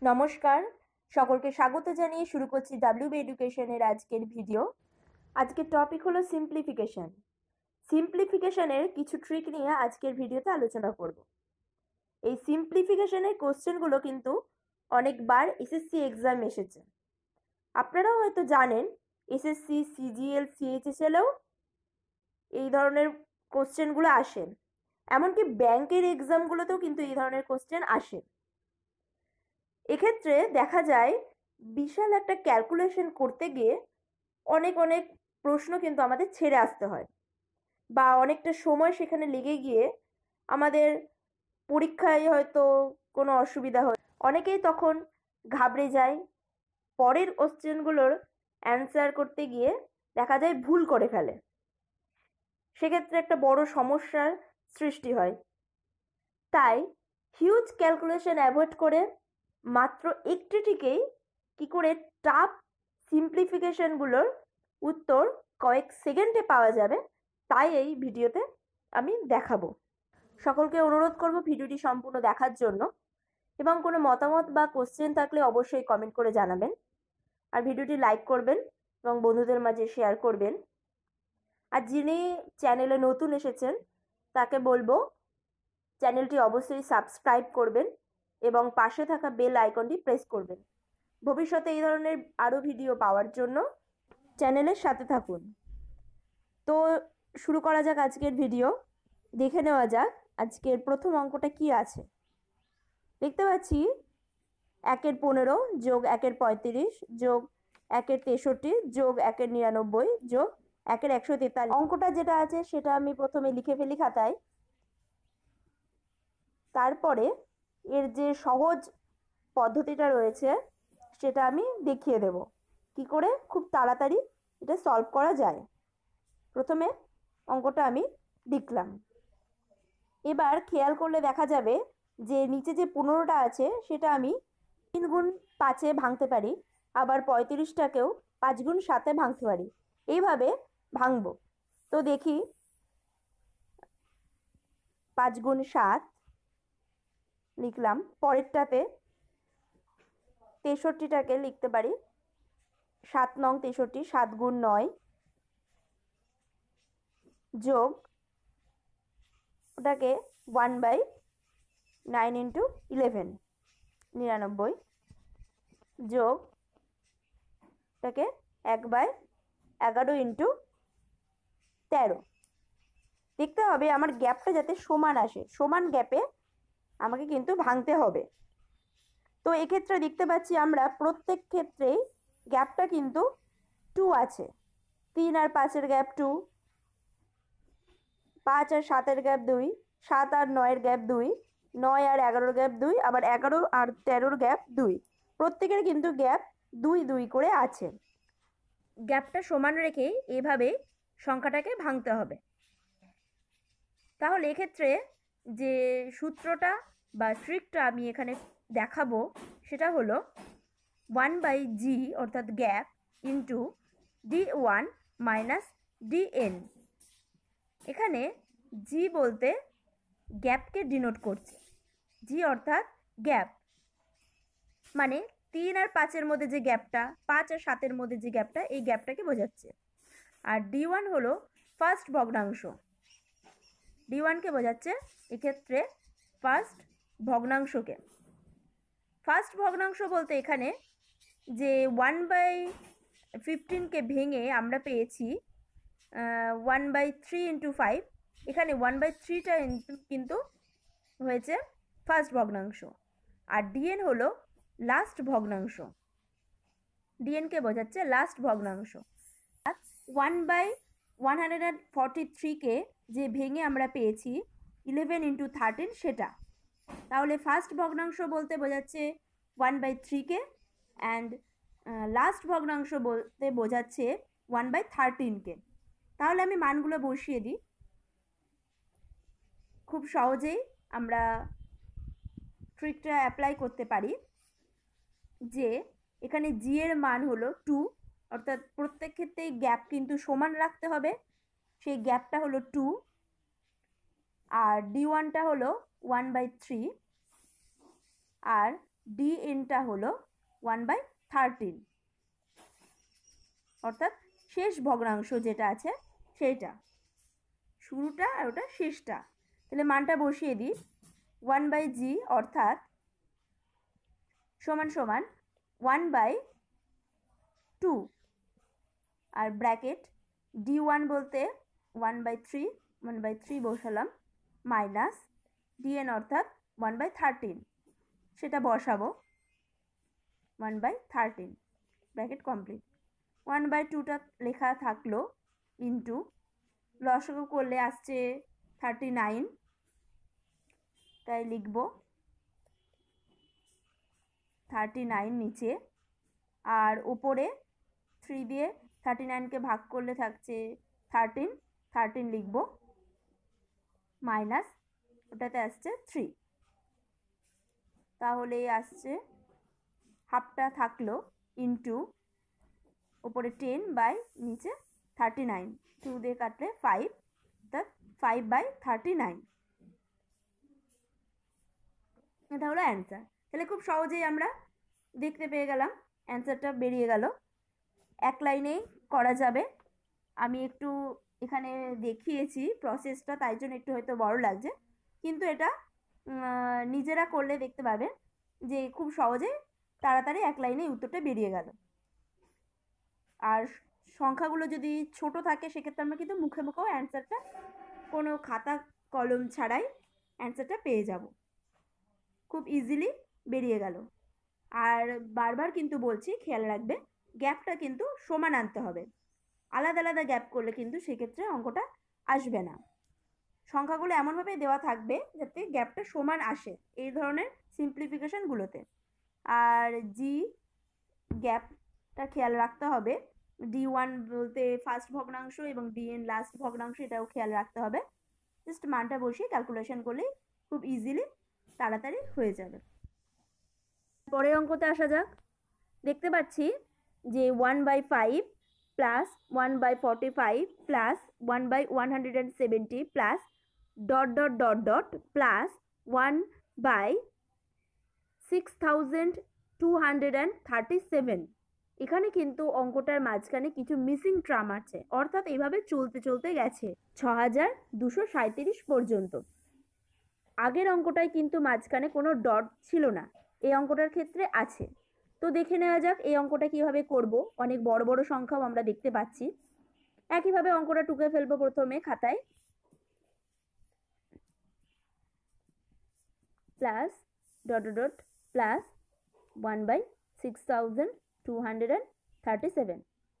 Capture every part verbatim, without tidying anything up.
নমস্কার, সকলকে স্বাগত জানিয়ে শুরু করছি ডাব্লিউবি এডুকেশনের আজকের ভিডিও। আজকের টপিক হলো সিম্পলিফিকেশন। সিম্পলিফিকেশনের কিছু ট্রিক নিয়ে আজকের ভিডিওতে আলোচনা করব। এই সিম্পলিফিকেশনের কোশ্চেনগুলো কিন্তু অনেকবার এসএসসি এক্সাম এসেছে। আপনারাও হয়তো জানেন এসএসসি, সিজিএল, সিএইচএসএলেও এই ধরনের কোশ্চেনগুলো আসে। এমনকি ব্যাংকের এক্সামগুলোতেও কিন্তু এই ধরনের কোশ্চেন আসে। এক্ষেত্রে দেখা যায় বিশাল একটা ক্যালকুলেশন করতে গিয়ে অনেক অনেক প্রশ্ন কিন্তু আমাদের ছেড়ে আসতে হয়, বা অনেকটা সময় সেখানে লেগে গিয়ে আমাদের পরীক্ষায় হয়তো কোনো অসুবিধা হয়। অনেকেই তখন ঘাবড়ে যায়, পরের কোশ্চেনগুলোর অ্যান্সার করতে গিয়ে দেখা যায় ভুল করে ফেলে। সেক্ষেত্রে একটা বড় সমস্যার সৃষ্টি হয়। তাই হিউজ ক্যালকুলেশন অ্যাভয়েড করে মাত্র একটি ট্রিকেই কী করে টাফ সিম্পলিফিকেশনগুলোর উত্তর কয়েক সেকেন্ডে পাওয়া যাবে, তাই এই ভিডিওতে আমি দেখাবো। সকলকে অনুরোধ করব ভিডিওটি সম্পূর্ণ দেখার জন্য, এবং কোনো মতামত বা কোশ্চেন থাকলে অবশ্যই কমেন্ট করে জানাবেন। আর ভিডিওটি লাইক করবেন এবং বন্ধুদের মাঝে শেয়ার করবেন। আর যিনি চ্যানেলে নতুন এসেছেন তাকে বলবো চ্যানেলটি অবশ্যই সাবস্ক্রাইব করবেন এবং পাশে থাকা বেল আইকনটি প্রেস করবেন। ভবিষ্যতে এই ধরনের আরও ভিডিও পাওয়ার জন্য চ্যানেলের সাথে থাকুন। তো শুরু করা যাক আজকের ভিডিও। দেখে নেওয়া যাক আজকের প্রথম অঙ্কটা কি আছে। দেখতে পাচ্ছি একের পনেরো যোগ একের পঁয়ত্রিশ যোগ একের তেষট্টি যোগ একের নিরানব্বই যোগ একের একশো তেতাল্লিশ। অঙ্কটা যেটা আছে সেটা আমি প্রথমে লিখে ফেলি খাতায়। তারপরে এর যে সহজ পদ্ধতিটা রয়েছে সেটা আমি দেখিয়ে দেব কি করে খুব তাড়াতাড়ি এটা সলভ করা যায়। প্রথমে অঙ্কটা আমি লিখলাম। এবার খেয়াল করলে দেখা যাবে যে নিচে যে পনেরোটা আছে সেটা আমি তিন গুণ পাঁচে ভাঙতে পারি, আবার পঁয়ত্রিশটাকেও পাঁচ গুণ সাতে ভাঙতে পারি। এইভাবে ভাঙব। তো দেখি, পাঁচ গুণ সাত লিখলাম। পরেরটাতে তেষট্টিটাকে লিখতে পারি সাত নং তেষট্টি, সাত গুণ নয় যোগ ওটাকে one by nine into eleven নিরানব্বই যোগ ওটাকে এক বাই এগারো ইন্টু তেরো। দেখতে হবে আমার গ্যাপটা যাতে সমান আসে, সমান গ্যাপে আমাকে কিন্তু ভাঙতে হবে। তো এক্ষেত্রে দেখতে পাচ্ছি আমরা প্রত্যেক ক্ষেত্রেই গ্যাপটা কিন্তু টু আছে। তিন আর পাঁচের গ্যাপ টু, পাঁচ আর সাতের গ্যাপ দুই, সাত আর নয়ের গ্যাপ দুই, নয় আর এগারোর গ্যাপ দুই, আবার এগারো আর তেরোর গ্যাপ দুই। প্রত্যেকের কিন্তু গ্যাপ দুই দুই করে আছে। গ্যাপটা সমান রেখেই এভাবে সংখ্যাটাকে ভাঙতে হবে। তাহলে এক্ষেত্রে যে সূত্রটা বা ট্রিকটা আমি এখানে দেখাবো সেটা হলো ওয়ান বাই জি অর্থাৎ gap into D one minus D N. এখানে জি বলতে গ্যাপকে ডিনোট করছে। জি অর্থাৎ গ্যাপ, মানে তিন আর পাঁচের মধ্যে যে গ্যাপটা, পাঁচ আর সাতের মধ্যে যে গ্যাপটা, এই গ্যাপটাকে বোঝাচ্ছে। আর ডি ওয়ান হলো ফার্স্ট ভগ্নাংশ। ডি ওয়ানকে বোঝাচ্ছে এক্ষেত্রে ফার্স্ট ভগ্নাংশকে। ফার্স্ট ভগ্নাংশ বলতে এখানে যে ওয়ান বাই ফিফটিনকে ভেঙে আমরা পেয়েছি one by three into five. এখানে ওয়ান বাই থ্রিটা কিন্তু হয়েছে ফার্স্ট ভগ্নাংশ। আর ডিএন হলো লাস্ট ভগ্নাংশ। ডিএনকে বোঝাচ্ছে লাস্ট ভগ্নাংশ। One by one hundred and forty থ্রিকে যে ভেঙে আমরা পেয়েছি ইলেভেন ইন্টু থার্টিন সেটা। তাহলে ফার্স্ট ভগ্নাংশ বলতে বোঝাচ্ছে ওয়ান বাই থ্রিকে, অ্যান্ড লাস্ট ভগ্নাংশ বলতে বোঝাচ্ছে ওয়ান বাই থার্টিনকে। তাহলে আমি মানগুলো বসিয়ে দিই। খুব সহজেই আমরা ট্রিকটা অ্যাপ্লাই করতে পারি যে এখানে জি এর মান হলো টু, অর্থাৎ প্রত্যেক ক্ষেত্রেই গ্যাপ কিন্তু সমান রাখতে হবে। সেই গ্যাপটা হলো টু। আর ডি ওয়ানটা হলো ওয়ান বাই থ্রি। আর ডি এনটা হলো ওয়ান বাই থার্টিন, অর্থাৎ শেষ ভগ্নাংশ যেটা আছে সেইটা, শুরুটা আর ওটা শেষটা। তাহলে মানটা বসিয়ে দিই, ওয়ান বাই জি অর্থাৎ সমান সমান ওয়ান বাই টু, আর ব্র্যাকেট ডি ওয়ান বলতে one by three, one by three বসালাম, মাইনাস ডিএন অর্থাৎ ওয়ান বাই থার্টিন, সেটা বসাবো one by thirteen, bracket complete. One by টুটা লেখা থাকলো, ইন্টু লসাগু করলে আসছে থার্টি নাইন, তাই লিখব থার্টি নাইন নিচে, আর উপরে থ্রি দিয়ে থার্টি নাইনকে ভাগ করলে থাকছে থার্টিন, থার্টিন লিখব, মাইনাস ওটাতে আসছে থ্রি, তাহলে আসছে হাফটা থাকলো, ইন্টু উপরে টেন বাই নিচে থার্টি নাইন, টু দিয়ে কাটলে ফাইভ, অর্থাৎ ফাইভ বাই থার্টি নাইন, এটা হলো অ্যান্সার। তাহলে খুব সহজেই আমরা দেখতে পেয়ে গেলাম, অ্যান্সারটা বেরিয়ে গেল, এক লাইনেই করা যাবে। আমি একটু এখানে দেখিয়েছি প্রসেসটা, তাই জন্য একটু হয়তো বড় লাগছে, কিন্তু এটা নিজেরা করলে দেখতে পাবেন যে খুব সহজে তাড়াতাড়ি এক লাইনে উত্তরটা বেরিয়ে গেল। আর সংখ্যাগুলো যদি ছোট থাকে সেক্ষেত্রে আমরা কিন্তু মুখে মুখেও অ্যান্সারটা কোনো খাতা কলম ছাড়াই অ্যান্সারটা পেয়ে যাব, খুব ইজিলি বেরিয়ে গেল। আর বারবার কিন্তু বলছি, খেয়াল রাখবে গ্যাপটা কিন্তু সমান আনতে হবে, আলাদা আলাদা গ্যাপ করলে কিন্তু সেক্ষেত্রে অঙ্কটা আসবে না। সংখ্যাগুলো এমনভাবে দেওয়া থাকবে যাতে গ্যাপটা সমান আসে এই ধরনের সিম্পলিফিকেশনগুলোতে। আর জি গ্যাপটা খেয়াল রাখতে হবে, ডি ওয়ান বলতে ফার্স্ট ভগ্নাংশ এবং ডি এন লাস্ট ভগ্নাংশ, এটাও খেয়াল রাখতে হবে। জাস্ট মানটা বসিয়ে ক্যালকুলেশন করলেই খুব ইজিলি তাড়াতাড়ি হয়ে যাবে। পরের অঙ্কতে আসা যাক। দেখতে পাচ্ছি যে one by five plus one by forty five plus one by one hundred and seventy plus dot dot dot dot plus one by six thousand two hundred and thirty seven. এখানে কিন্তু অঙ্কটার মাঝখানে কিছু মিসিং ট্রাম আছে, অর্থাৎ এইভাবে চলতে চলতে গেছে ছ হাজার দুশো সাঁইত্রিশ পর্যন্ত। আগের অঙ্কটায় কিন্তু মাঝখানে কোনো ডট ছিল না, এই অঙ্কটার ক্ষেত্রে আছে। তো দেখে নেওয়া যাক এই অঙ্কটা কিভাবে করব। অনেক বড় বড় সংখ্যাও আমরা দেখতে পাচ্ছি। একইভাবে অঙ্কটা টুকে ফেলবো প্রথমে খাতায়, plus dot dot plus one by six thousand two hundred and thirty seven.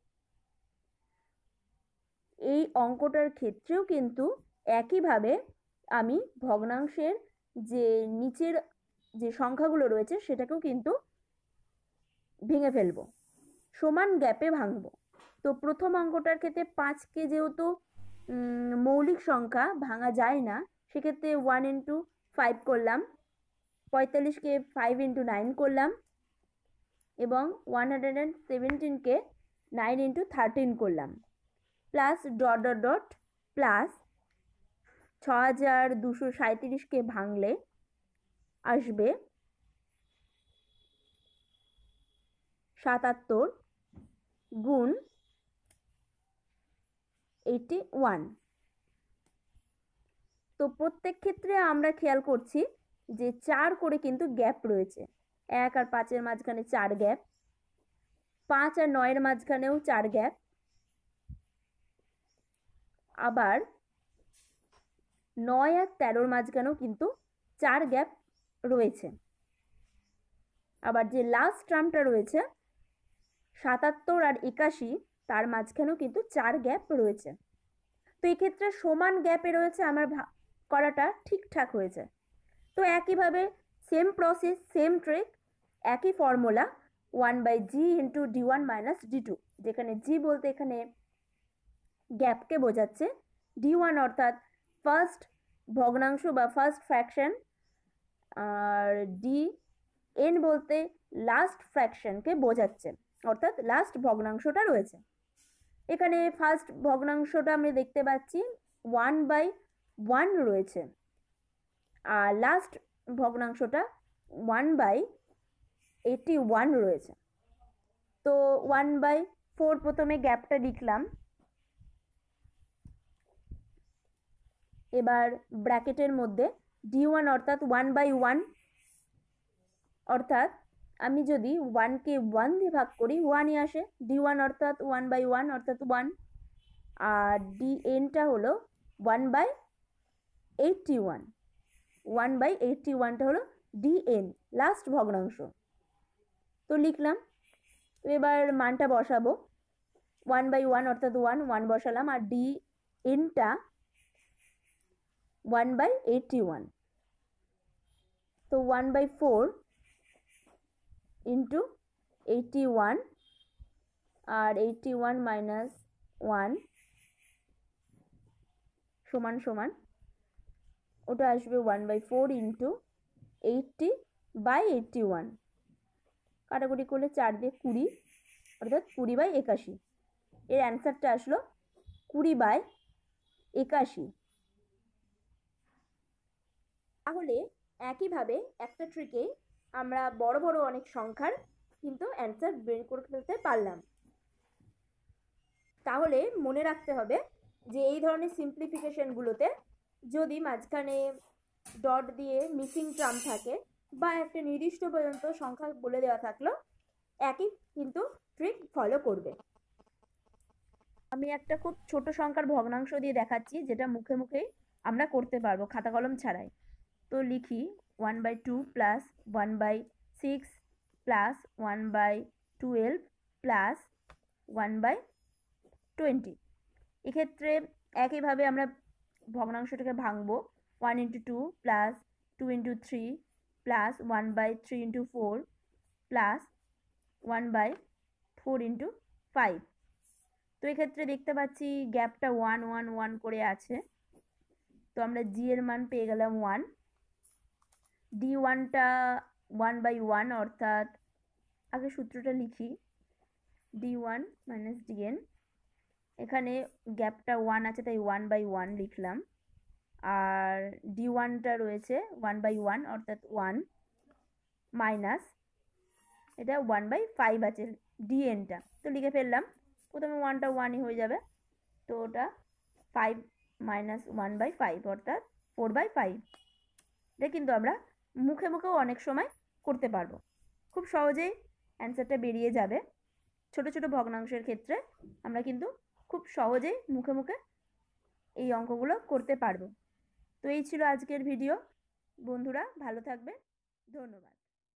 এই অঙ্কটার ক্ষেত্রেও কিন্তু একইভাবে আমি ভগ্নাংশের যে নিচের যে সংখ্যাগুলো রয়েছে সেটাকেও কিন্তু ভেঙে ফেলবো, সমান গ্যাপে ভাঙবো। তো প্রথম অঙ্কটার ক্ষেত্রে পাঁচকে যেহেতু মৌলিক সংখ্যা ভাঙা যায় না, সেক্ষেত্রে ওয়ান ইন্টু ফাইভ করলাম, পঁয়তাল্লিশকে ফাইভ ইন্টু নাইন করলাম, এবং ওয়ান হান্ড্রেড অ্যান্ড সেভেন্টিনকে নাইন ইন্টু থার্টিন করলাম, plus dot dot dot plus ছ হাজার দুশো সাঁইত্রিশকে ভাঙলে আসবে সাতাত্তর গুণ এইটি ওয়ান। তো প্রত্যেক ক্ষেত্রে আমরা খেয়াল করছি যে চার করে কিন্তু গ্যাপ রয়েছে, এক আর পাঁচের মাঝখানে চার গ্যাপ, পাঁচ আর নয়ের মাঝখানেও চার গ্যাপ, আবার নয় আর তেরোর মাঝখানেও কিন্তু চার গ্যাপ রয়েছে। আবার যে লাস্ট টার্মটা রয়েছে সাতাত্তর আর একাশি, তার মাঝখানেও কিন্তু চার গ্যাপ রয়েছে। তো এক্ষেত্রে সমান গ্যাপে রয়েছে, আমার করাটা ঠিকঠাক হয়েছে। তো একইভাবে সেম প্রসেস, সেম ট্রিক, একই formula, one by G into D one minus D two, যেখানে জি বলতে এখানে গ্যাপকে বোঝাচ্ছে, ডি ওয়ান অর্থাৎ ফার্স্ট ভগ্নাংশ বা ফার্স্ট ফ্র্যাকশন, আর ডি এন বলতে লাস্ট ফ্র্যাকশনকে বোঝাচ্ছে, অর্থাৎ লাস্ট ভগ্নাংশটা রয়েছে। এখানে ফার্স্ট ভগ্নাংশটা আমরা দেখতে পাচ্ছি ওয়ান বাই ওয়ান রয়েছে, আর লাস্ট ভগ্নাংশটা ওয়ান বাই এইটটি ওয়ান রয়েছে। তো ওয়ান বাই ফোর প্রথমে গ্যাপটা লিখলাম, এবার ব্র্যাকেটের মধ্যে ডি ওয়ান অর্থাৎ ওয়ান বাই ওয়ান, অর্থাৎ আমি যদি ওয়ানকে ওয়ান দিয়ে ভাগ করি ওয়ানই আসে, ডি ওয়ান অর্থাৎ ওয়ান বাই ওয়ান অর্থাৎ ওয়ান, আর ডি এনটা হলো one by eighty one, one by eighty ওয়ানটা হলো ডি এন, লাস্ট ভগ্নাংশ। তো লিখলাম, তো এবার মানটা বসাবো, ওয়ান বাই ওয়ান অর্থাৎ ওয়ান, ওয়ান বসালাম, আর ডি এনটা ওয়ান বাই এইটটি ওয়ান, তো one by four into eighty one, আর এইটটি ওয়ান মাইনাস ওয়ান সমান সমান ওটা আসবে one by four into eighty by eighty one, কাটাকুটি করলে চার দিয়ে কুড়ি, অর্থাৎ কুড়ি বাই একাশি। এর অ্যান্সারটা আসলো কুড়ি বাই একাশি। তাহলে একইভাবে একটা ট্রিকে আমরা বড় বড় অনেক সংখ্যার কিন্তু অ্যান্সার বের করে ফেলতে পারলাম। তাহলে মনে রাখতে হবে যে এই ধরনের সিম্পলিফিকেশনগুলোতে যদি মাঝখানে ডট দিয়ে মিসিং টার্ম থাকে বা একটা নির্দিষ্ট পর্যন্ত সংখ্যা বলে দেওয়া থাকলো, একই কিন্তু ট্রিক ফলো করবে। আমি একটা খুব ছোট সংখ্যার ভগ্নাংশ দিয়ে দেখাচ্ছি, যেটা মুখে মুখেই আমরা করতে পারবো খাতা কলম ছাড়াই। তো লিখি one by two plus one by six plus one by twelve plus one by twenty. এক্ষেত্রে একইভাবে আমরা ভগ্নাংশটাকে ভাঙবো, one into two plus two into three plus one by three into four plus one by four into five. তো এক্ষেত্রে দেখতে পাচ্ছি গ্যাপটা ওয়ান ওয়ান ওয়ান করে আছে, তো আমরা জি এর মান পেয়ে গেলাম ওয়ান, ডি ওয়ানটা ওয়ান বাই ওয়ান, অর্থাৎ আগে সূত্রটা লিখি, ডি ওয়ান মাইনাস ডিএন, এখানে গ্যাপটা ওয়ান আছে তাই ওয়ান বাই ওয়ান লিখলাম, আর ডি ওয়ানটা রয়েছে ওয়ান বাই ওয়ান অর্থাৎ ওয়ান, মাইনাস এটা ওয়ান বাই ফাইভ আছে ডিএনটা, তো লিখে ফেললাম, প্রথমে ওয়ানটা ওয়ানই হয়ে যাবে, তো ওটা five minus one by five অর্থাৎ ফোর বাই ফাইভ। এটা কিন্তু আমরা মুখে মুখেও অনেক সময় করতে পারবো, খুব সহজেই অ্যান্সারটা বেরিয়ে যাবে। ছোট ছোট ভগ্নাংশের ক্ষেত্রে আমরা কিন্তু খুব সহজেই মুখে মুখে এই অঙ্কগুলো করতে পারবো। তো এই ছিল আজকের ভিডিও। বন্ধুরা ভালো থাকবে, ধন্যবাদ।